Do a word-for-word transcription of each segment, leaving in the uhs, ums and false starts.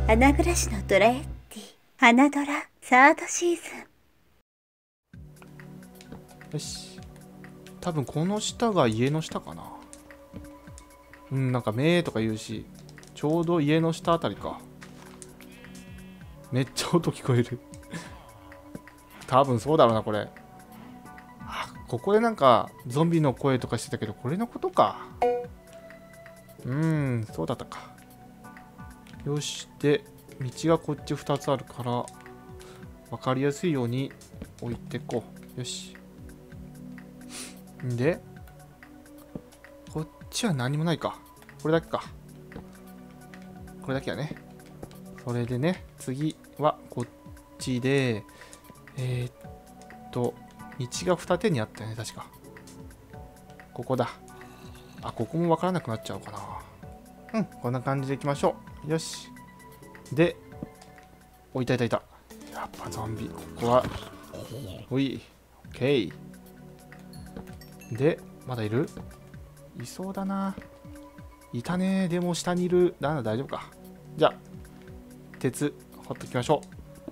花暮らしのドラエッティ花ドラサードシーズン。 よし。多分この下が家の下かな。うん、なんかめーとか言うし、ちょうど家の下あたりか。めっちゃ音聞こえる。多分そうだろうな、これ。あ、ここでなんかゾンビの声とかしてたけど、これのことか。うーん、そうだったか。よし、で、道がこっちふたつあるから、分かりやすいように置いてこう。よし。んで、こっちは何もないか。これだけか。これだけやね。それでね、次はこっちで、えー、っと、道が二手にあったよね、確か。ここだ。あ、ここもわからなくなっちゃうかな。うん、こんな感じでいきましょう。よし。で、お、いたいたいた。やっぱゾンビ。ここは、おい、オッケー。で、まだいる？いそうだな。いたね。でも下にいる。だな、大丈夫か。じゃあ、鉄、掘っときましょ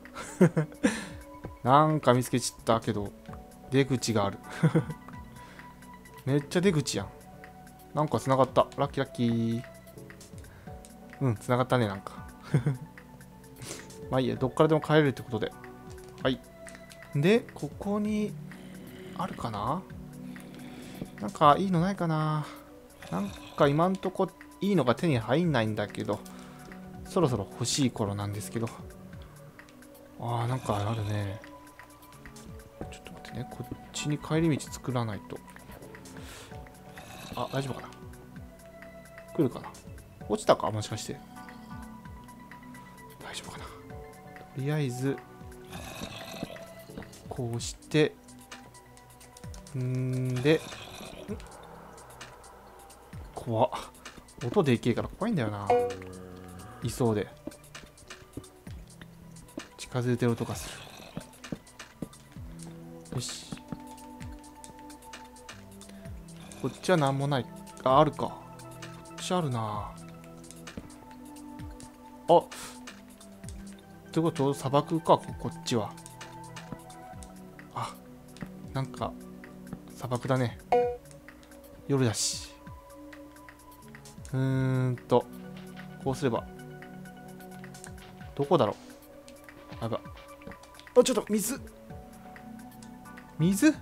う。なんか見つけちったけど、出口がある。めっちゃ出口やん。なんか繋がった。ラッキーラッキー。うん、繋がったね、なんか。まあいいや、どっからでも帰れるってことで。はい。で、ここに、あるかな？なんかいいのないかな？なんか今んとこいいのが手に入んないんだけど、そろそろ欲しい頃なんですけど。ああ、なんかあるね。ちょっと待ってね。こっちに帰り道作らないと。あ、大丈夫かな？来るかな？落ちたか？もしかして。大丈夫かな？とりあえず、こうして、んで、怖っ。音でけえから怖いんだよな。いそうで。近づいてる音がする。よし。こっちはなんもない。あ、あるか。こっちあるな。あ、ってこと砂漠か、こっちは。あ、なんか、砂漠だね。夜だし。うーんと、こうすれば。どこだろう？あば。あ、ちょっと、水水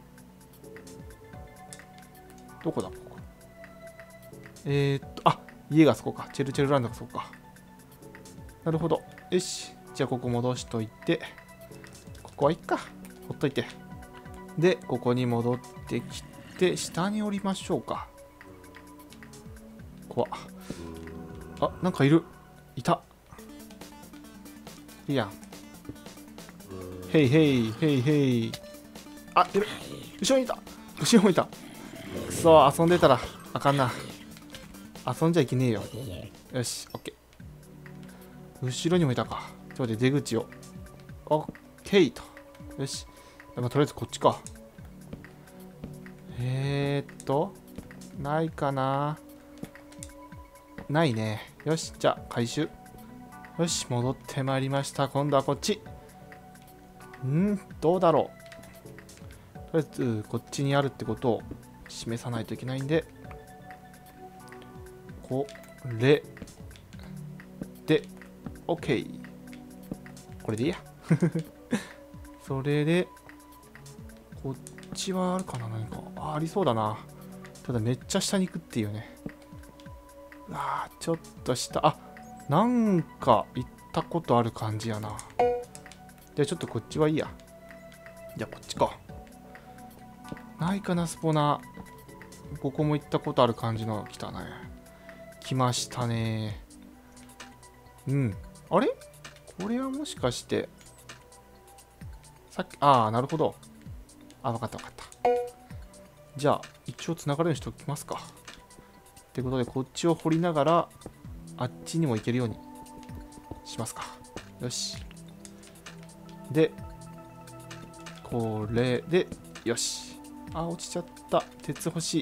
どこだここ。えー、っと、あ、家がそこか。チェルチェルランドがそこか。なるほど。よし。じゃあ、ここ戻しといて。ここはいっか。ほっといて。で、ここに戻ってきて、下に降りましょうか。怖っ。あ、なんかいる。いた。いいやん。へいへい、へいへい。あ、いる。後ろにいた。後ろにいた。くそ、遊んでたらあかんな。遊んじゃいけねえよ。よし、オッケー。後ろにもいたか。ちょっと待って、出口を。オッケーと。よし。まあ、とりあえずこっちか。えーっと、ないかな。ないね。よし、じゃあ回収。よし、戻ってまいりました。今度はこっち。んどうだろう。とりあえず、こっちにあるってことを示さないといけないんで、これで、OK。これでいいや。それで、こっちはあるかな何か。あ、ありそうだな。ただめっちゃ下に行くっていうね。あー、ちょっと下。あ、なんか行ったことある感じやな。じゃあちょっとこっちはいいや。じゃあこっちか。ないかな、スポナー。ここも行ったことある感じの来たね。来ましたね。うん。あれこれはもしかして、さっき、ああ、なるほど。あ、わかったわかった。じゃあ、一応繋がるようにしておきますか。ってことで、こっちを掘りながら、あっちにも行けるようにしますか。よし。で、これで、よし。あ、落ちちゃった。鉄欲しい。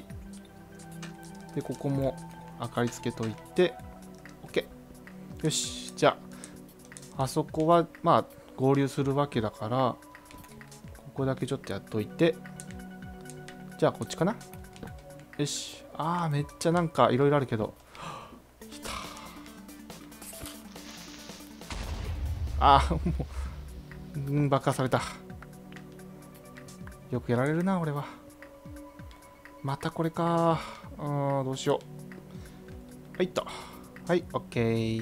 で、ここも明かりつけといて、OK。よし。じゃあ、 あそこはまあ合流するわけだから、ここだけちょっとやっといて、じゃあこっちかな。よし。ああ、めっちゃなんかいろいろあるけど、来た。ああ、もう、うん、爆破された。よくやられるな、俺は。またこれか。あー、どうしよう。はいっと。はい、オッケー。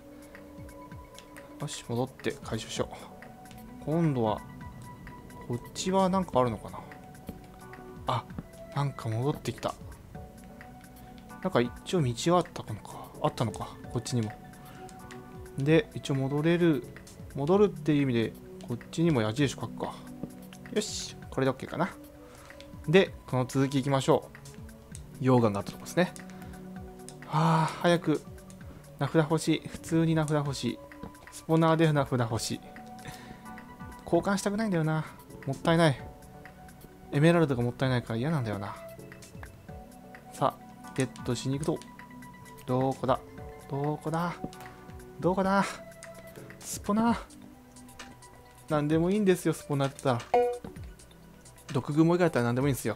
よし、戻って回収しよう。今度は、こっちはなんかあるのかな。あ、なんか戻ってきた。なんか一応道はあったのか。あったのか。こっちにも。で、一応戻れる。戻るっていう意味で、こっちにも矢印書くか。よし。これで OK かな。で、この続きいきましょう。溶岩があったとこですね。はあ、早く。名札欲しい。普通に名札欲しい。スポナーで名札欲しい。交換したくないんだよな。もったいない。エメラルドがもったいないから嫌なんだよな。さあ、ゲットしに行くぞ。どこだどこだどこだスポナー。なんでもいいんですよ、スポナーって言ったら。毒蜘蛛以外だったら何でもいいんですよ。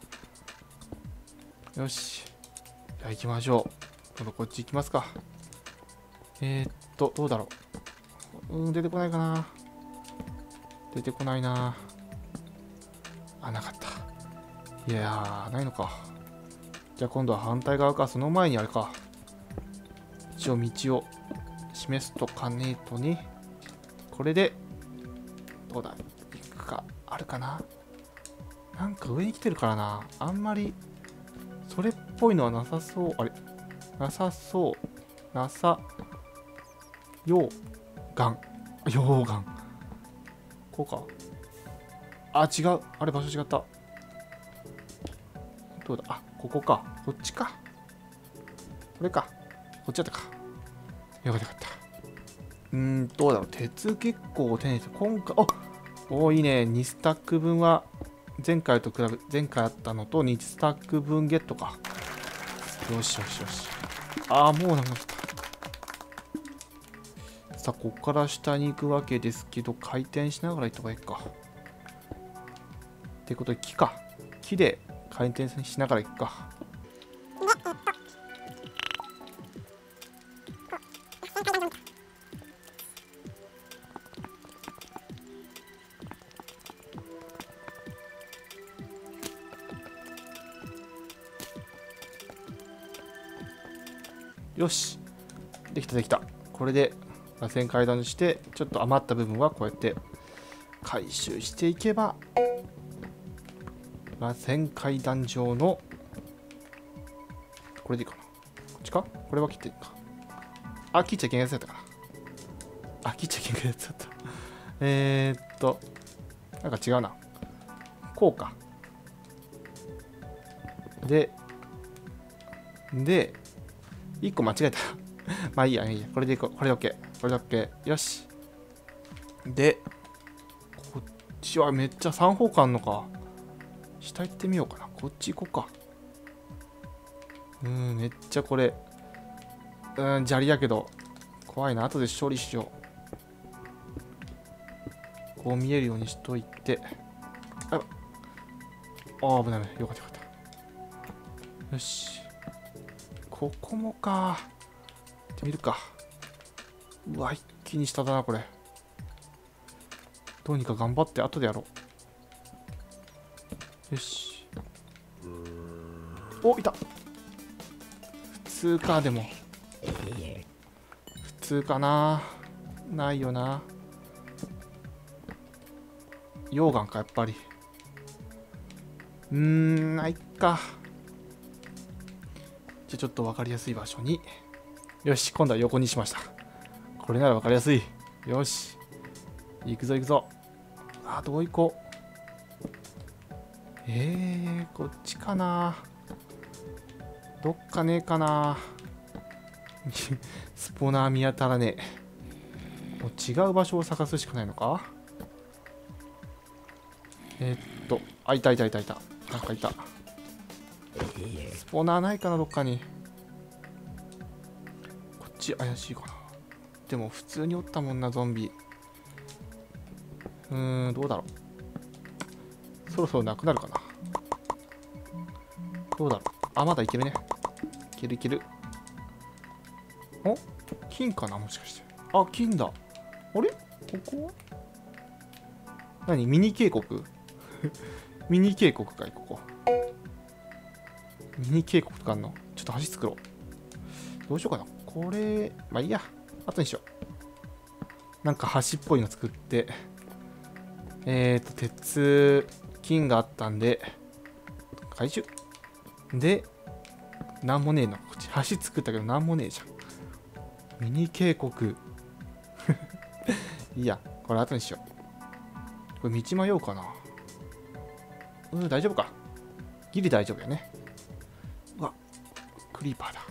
よし。じゃあ行きましょう。今度こっち行きますか。えー、っと、どうだろう。うん、出てこないかな。出てこないな。あ、なかった。いやー、ないのか。じゃあ今度は反対側か。その前にあれか。一応道を示すとかねえとね。これで、どうだ行くか。あるかな。なんか上に来てるからな。あんまり、それっぽいのはなさそう。あれなさそう。なさ、溶岩。溶岩。こうか。あ、違う。あれ、場所違った。どうだ。あ、ここか。こっちか。これか。こっちだったか。よかったよかった。うーん、どうだろう。鉄結構手にして、今回、おお、いいね。にスタック分は、前回と比べ、前回あったのとにスタック分ゲットか。よしよしよし。ああ、もうなくなった。さあ、ここから下に行くわけですけど、回転しながら行った方がいいか。ってことで、木か。木で回転しながら行くか。よし。できたできた。これで螺旋階段にして、ちょっと余った部分はこうやって回収していけば、螺旋階段上の、これでいいかな。こっちかこれは切っていいか。あ、切っちゃいけないやつだったかな。あ、切っちゃいけないやつだった。えーっと、なんか違うな。こうか。で、で、いっこ間違えた。まあいいや、いいや。これでいこう。これで OK。これで OK。よし。で、こっちはめっちゃさん方向あんのか。下行ってみようかな。こっち行こうか。うーん、めっちゃこれ。うーん、砂利やけど。怖いな。後で処理しよう。こう見えるようにしといて。あ、あー、危ない危ない。よかったよかった。よし。ここもか。行ってみるか。うわ、一気に下だな、これ。どうにか頑張って後でやろう。よし。お、いた。普通か、でも。普通かな。ないよな。溶岩か、やっぱり。うーん、ないか。じゃあちょっと分かりやすい場所に。よし、今度は横にしました。これなら分かりやすい。よし。行くぞ行くぞ。あ、どう行こう。えー、こっちかな。どっかねえかな。スポナー見当たらねえ。もう違う場所を探すしかないのか。えー、っと、あ、いたいたいたいた。なんかいた。スポナーないかな、どっかに。こっち怪しいかな。 でも普通におったもんな、ゾンビ。うーん、どうだろう。そろそろなくなるかな。どうだろう。あ、まだいけるね。いけるいける。お、金かな、もしかして。あ、金だ。あれ、ここは何、ミニ渓谷ミニ渓谷かい、ここ。ミニ渓谷とかあんの。ちょっと橋作ろう。どうしようかな。これ、まあいいや。後にしよう。なんか橋っぽいの作って。えーと、鉄、金があったんで、回収。で、なんもねえな。こっち橋作ったけどなんもねえじゃん。ミニ渓谷。いいや、これ後にしよう。これ道迷うかな。うん、大丈夫か。ギリ大丈夫よね。うわ、クリーパーだ。よ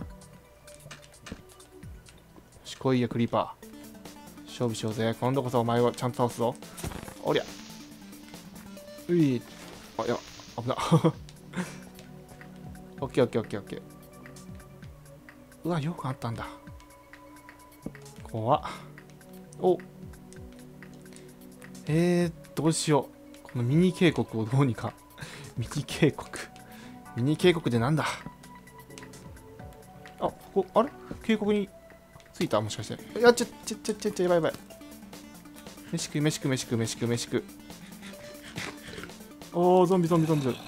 し、来いや、クリーパー。勝負しようぜ。今度こそお前をちゃんと倒すぞ。おりゃ。うい。あ、いや、危な。オッケーオッケーオッケーオッケー。うわ、よくあったんだ。怖っ。お、えー、どうしよう。このミニ渓谷をどうにか。ミニ渓谷。ミニ渓谷でなんだ。あ、ここ、あれ渓谷に着いた、もしかして。いや、ちょ、ちょ、ちょ、ちょ、ちょ、やばいやばい。飯食い、飯食う、飯食う、飯食う、飯食う。おー、ゾンビ、ゾンビ、ゾンビ。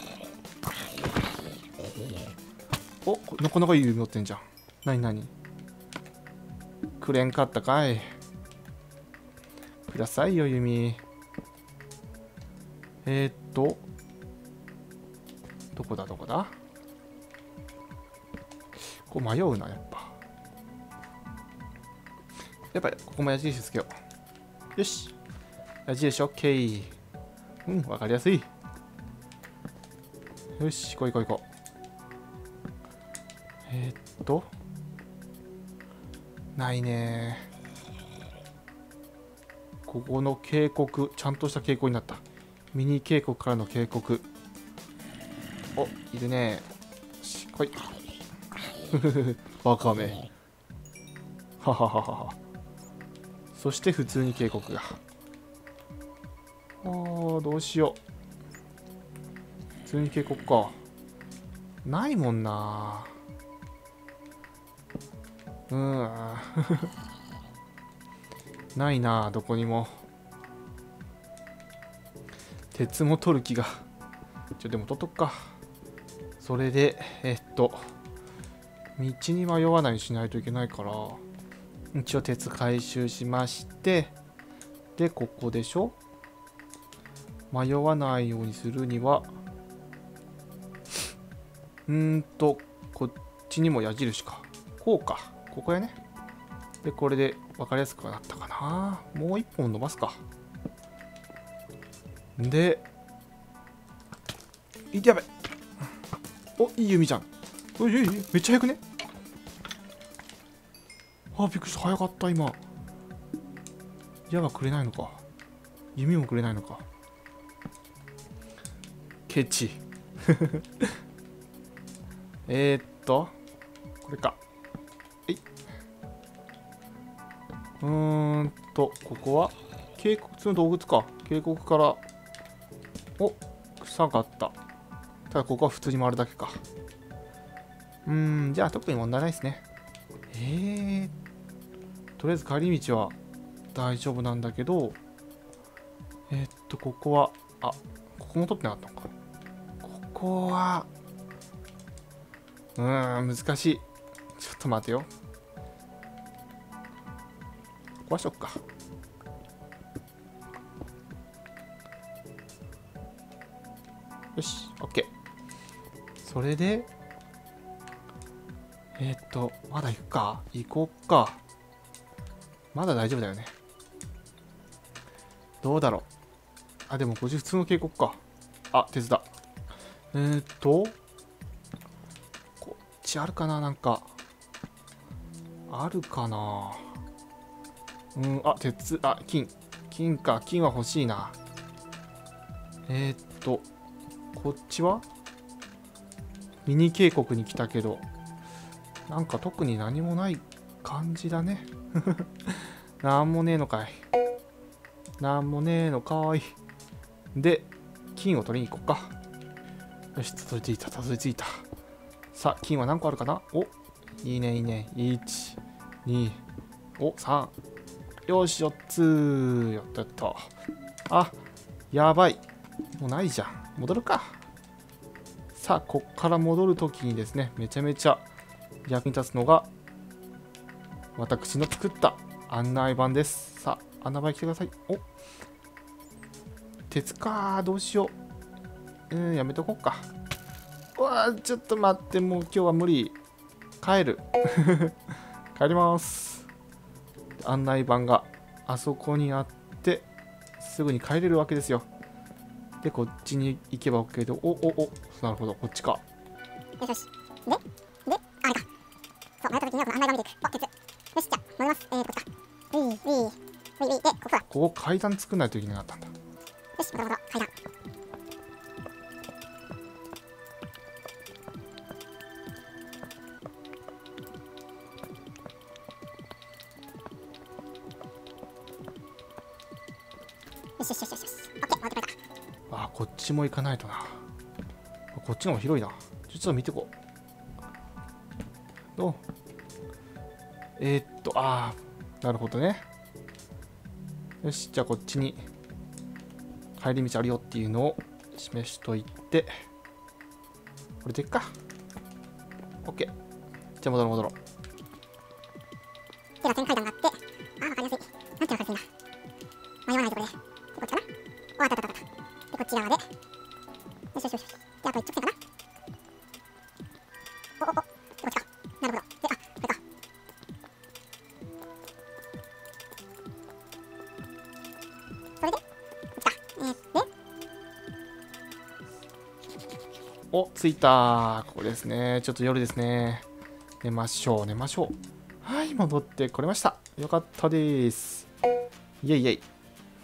お、なかなかいい弓持ってんじゃん。なになにくれんかったかい。くださいよ、弓。えー、っと、どこだ、どこだ。こう迷うな、やっぱ。やっぱり、ここも矢印つけよう。よし。矢印 OK。うん、わかりやすい。よし、行こう行こう行こう。えー、っと、ないねー。ここの渓谷、ちゃんとした渓谷になった。ミニ渓谷からの渓谷。お、いるね。よし、来い。バカめ。ははははは。そして普通に渓谷が。おー、どうしよう。普通に渓谷か。ないもんな。うーん。ないな、どこにも。鉄も取る気が。ちょ、でも取っとくか。それで、えっと、道に迷わないようにしないといけないから、一応鉄回収しまして、で、ここでしょ？迷わないようにするには、うーんと、こっちにも矢印か。こうか。ここやね。で、これで分かりやすくなったかな。もう一本伸ばすか。で、いやべ。お、いい弓じゃん。おいおいおい、めっちゃ速くね。あ、びっくりした。早かった、今。矢はくれないのか。弓もくれないのか。ケチ。えーっと、これか。えいうーんと、ここは渓谷の洞窟か。渓谷から、お、草があった。ただここは普通に回るだけか。うーん、じゃあ特に問題ないですね。えー、とりあえず帰り道は大丈夫なんだけど、えー、っと、ここは、あ、ここも取ってなかったのか。ここは、うーん、難しい。ちょっと待てよ。壊しとくか。よし、OK。それで、えー、っと、まだ行くか行こっか。まだ大丈夫だよね。どうだろう。あ、でもこっち普通の渓谷か。あ、鉄だ。えー、っと、こっちあるかななんか。あるかなうん、あ、鉄、あ、金。金か。金は欲しいな。えー、っと、こっちはミニ渓谷に来たけど、なんか特に何もない感じだね。 なんもねえのかい。なんもねえのかい。で、金を取りに行こうか。よし、たどり着いた、たどり着いた。さあ、金は何個あるかな。お、いいね、いいね。いち、に、お、さん。よし、よっつ。やったやった。あ、やばい。もうないじゃん。戻るか。さあ、こっから戻るときにですね、めちゃめちゃ役に立つのが、私の作った案内板です。さあ、案内板来てください。お、鉄か。どうしよう。うん、やめとこうか。うわー、ちょっと待って、もう今日は無理。帰る。帰ります。案内板があそこにあって、すぐに帰れるわけですよ。で、こっちに行けば OK で、お、お、お、なるほど、こっちか。 よしよし。で、で、あれか。そう、迷った時にはこの案内板見ていく。あ、鉄。よし、じゃあ、戻ります。えーと、こっちか。ウィー、ウィー、ウィー、ウィー、で、ここだ。 ここ階段作んないといけなかったんだ。 よし、またまた、階段。よしよしよしよしよし。オッケー、回ってくれた。 あ、こっちも行かないとな。こっちの方が広いな。ちょっと見てこう。どうえー、っと、あー、なるほどね。よし、じゃあこっちに帰り道あるよっていうのを示しといて、これでいっか。OK。じゃあ戻ろう戻ろう。 で、螺旋階段があって、あー、わかりやすい。なんてわかりやすいな。迷わないところで。で、こっちかな。お、あったあったあった。で、こっち側で。よしよしよしよし。で、あと一直線かな。お、お、お。で、こっちか。なるほど。で、あ、これか。それで、こっちか。えー、で、 お、着いた。ここですね。ちょっと夜ですね。寝ましょう、寝ましょう。はい、戻ってこれました。よかったです。イェイイェイ。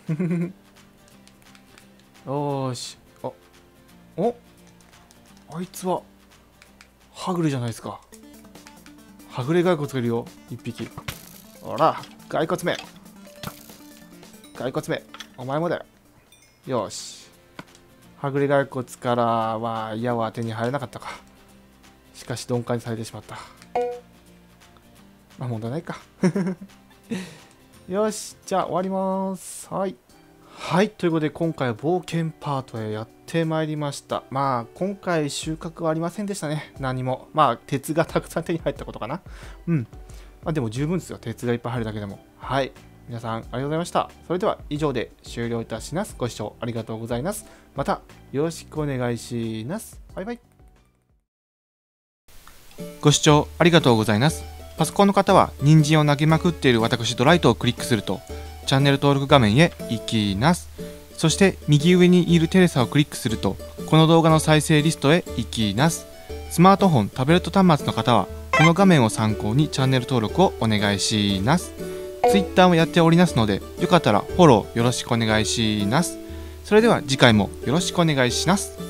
よーし。あ、お、あいつは、はぐれじゃないですか。はぐれ骸骨がいるよ、一匹。ほら、骸骨め。骸骨め、お前もだよ。よし。はぐれ骸骨からは矢は手に入らなかったか。しかし鈍感にされてしまった。まあ問題ないか。よし、じゃあ終わります。はい。はい、ということで今回は冒険パートへやってまいりました。まあ今回収穫はありませんでしたね。何も。まあ鉄がたくさん手に入ったことかな。うん。まあでも十分ですよ。鉄がいっぱい入るだけでも。はい。皆さんありがとうございました。それでは以上で終了いたします。ご視聴ありがとうございます。またよろしくお願いします。バイバイ。ご視聴ありがとうございます。パソコンの方は人参を投げまくっている私ドライトをクリックするとチャンネル登録画面へ行きます。そして右上にいるテレサをクリックするとこの動画の再生リストへ行きます。スマートフォン、タブレット端末の方はこの画面を参考にチャンネル登録をお願いします。Twitter もやっておりますのでよかったらフォローよろしくお願いします。それでは次回もよろしくお願いします。